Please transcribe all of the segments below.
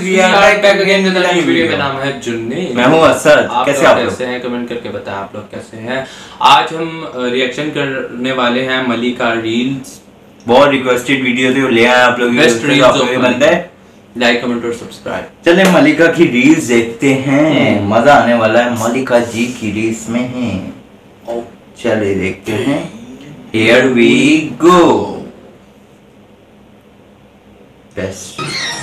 we are back again with a new video। का नाम है जुन्नी। मैं हूँ असद। कैसे आप लोग? कैसे हैं? कमेंट करके बताएं आप लोग कैसे हैं। आज हम रिएक्शन करने वाले हैं मलिका रील्स। बहुत रिक्वेस्टेड वीडियो थे, ले आए आप लोग। बेस्ट रील्स बनता है, लाइक कमेंट और सब्सक्राइब। चले मलिका की रील्स देखते हैं, मजा आने वाला है। मलिका जी की रील्स में है, चले देखते हैं। Here we go। बेस्ट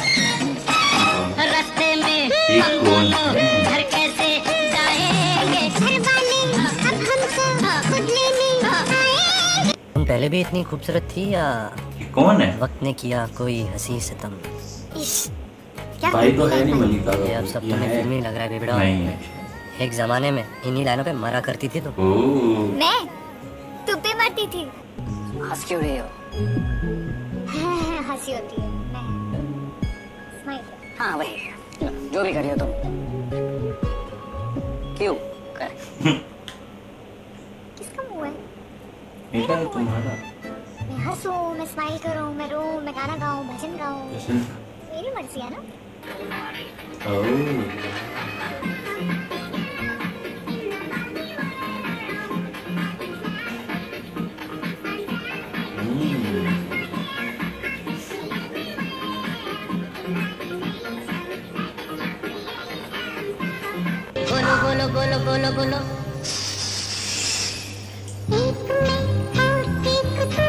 रास्ते में कौन है? घर कैसे जाएंगे, घर वाले अब हमको खुद लेने आएंगे। तुम पहले भी इतनी खूबसूरत थी या कौन है? वक्त ने किया कोई हंसी सितम? भाई तो है नहीं मलिका का। ये अब सब तुम्हें फिल्मी लग रहा है बेबड़ा। नहीं, एक जमाने में इन्हीं लाइनों पे मरा करती थी तुम। मैं तुम पे मरती थी। हंस क्यों रही हो? हंसी होती है। मैं हाँ वही, जो भी करियो तुम। क्यों किसका मुंह है? मेरा है, तुम्हारा। मैं हंसूं, मैं स्माइल करूं, मैं रो, मैं गाना गाऊं, भजन गाऊं, मेरी मर्जी है ना। बोलो बोलो बोलो बोलो बोलो। एक मैं और एक तू,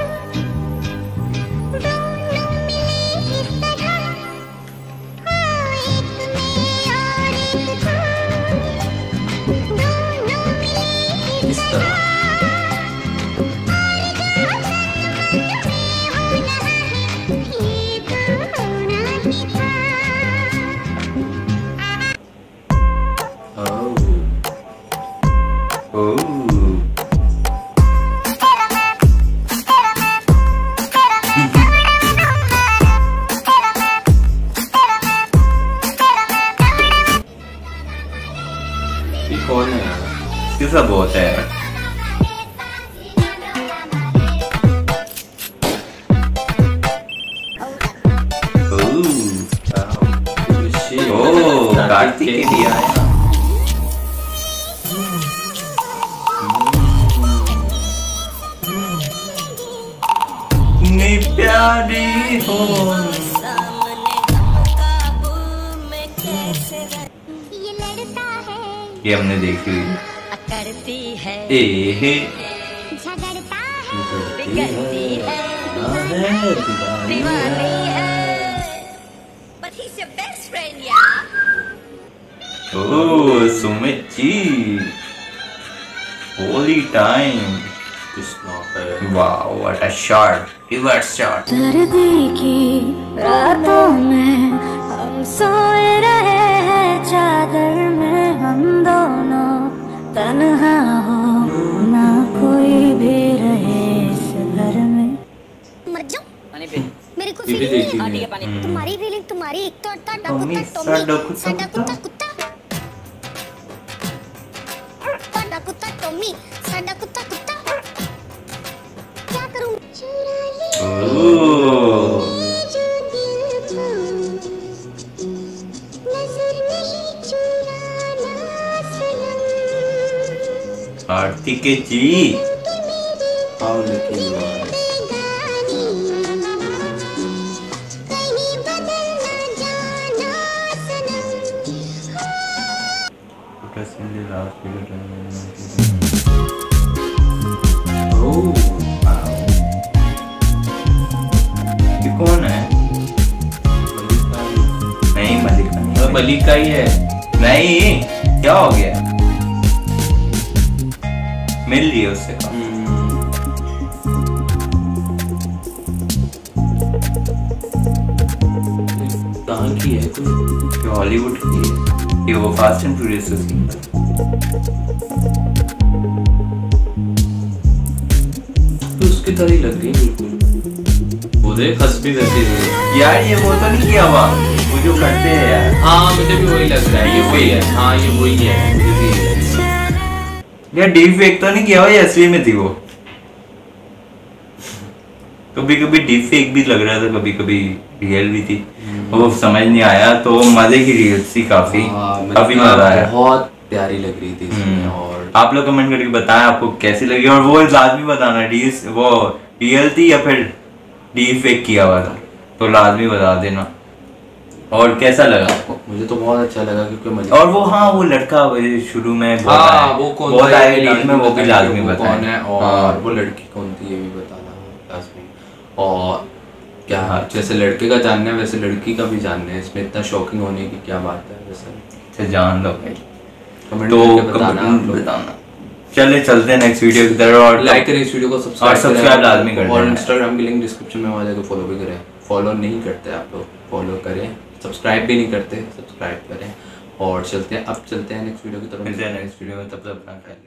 दोनों मिले इस तरह। एक मैं और एक तू, दोनों मिले इस तरह। कौन है? ये सब बहुत है यार। कार्तिक के लिए आया। प्यारी हो ये लड़ता है, ये हमने देखी हुई। करती है, झगड़ता है, बिगड़ती है, दीवानी है। But he's your best friend, yeah. Oh Sumit ji, Holi time. Wow what a shot, reverse shot. सर्दी की रातों में हम सोए रहे हैं चादर में, हम दोनों तन्हा हो ना कोई भी रहे इस घर में। मर जाओ, मेरे को फीलिंग नहीं है। तुम्हारी फीलिंग तुम्हारी, एक तो अट्टा डकुता टॉमी, साडा कुत्ता कुत्ता, साडा कुत्ता टॉमी, साडा कुत्ता कुत्ता। क्या करूं? चुरा ले जो दिल को, नजर नहीं चुराना सनम। कार्तिक जी How lucky you are। ये कौन है? नहीं मलिका नहीं, मलिका ही है। नहीं क्या हो गया? मिल लिया उससे। कहाँ की है कोई? ये हॉलीवुड की है, ये वो फास्ट एंड फ्यूरियस की। तो उसकी तरह ही लग गई बिल्कुल। वो देख हंस भी वैसे ही यार ये वो तो नहीं किया हुआ, वो जो करते हैं यार। हाँ मुझे भी वही लग रहा है, ये वही है। हाँ ये वही है, मुझे भी यार डीप फेक तो नहीं किया हुआ, ये असली में थी वो। कभी कभी डीप फेक भी लग रहा था, कभी कभी रियल भी थी, वो समझ नहीं आया। तो मजे की रील्स थी काफी, काफी मजा आया, बहुत प्यारी लग रही थी इसमें। और आप लोग कमेंट करके बताएं आपको कैसी लगी, और वो लाजमी बताना रील्स वो रियल थी या फिर डीप फेक किया हुआ था, तो लाजमी बता देना। और कैसा लगा आपको? मुझे तो बहुत अच्छा लगा क्योंकि मुझे और वो हाँ वो लड़का शुरू में वो कौन बहुत था, आए रील में, वो भी लाजमी वो बताएं कौन है और हाँ। वो लड़की कौन थी ये भी बताना लाजमी। और क्या जैसे लड़के का जानना है वैसे लड़की का भी जानना है, इसमें इतना शॉकिंग होने की क्या बात है वैसे। अच्छा जान लो भाई, कमेंट तो करके बताना आप लोग। बताना। चले चलते हैं नेक्स्ट वीडियो की तरफ, और लाइक करें इस वीडियो को, सब्सक्राइब लाजमी कर और देना। इंस्टाग्राम की लिंक डिस्क्रिप्शन में वाले को फॉलो भी करें। फॉलो नहीं करते आप लोग, फॉलो करें। सब्सक्राइब भी नहीं करते, सब्सक्राइब करें। और चलते हैं, अब चलते हैं नेक्स्ट वीडियो की तरफ। मिलते हैं नेक्स्ट वीडियो में, तब तक अपना ख्याल रखिए।